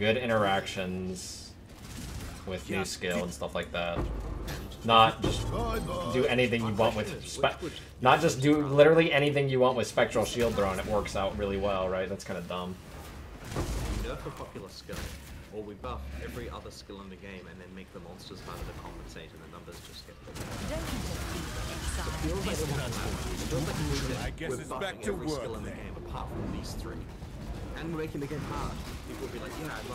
good interactions with new skill and stuff like that. Not just do anything you want with not just do literally anything you want with Spectral Shield Throw and it works out really well, right? That's kind of dumb. We nerf a popular skill, or we buff every other skill in the game and then make the monsters harder to compensate and the numbers just get bigger. I guess it's back to every work skill in the game apart from these three. And we're making the game hard. People will be like, yeah, I love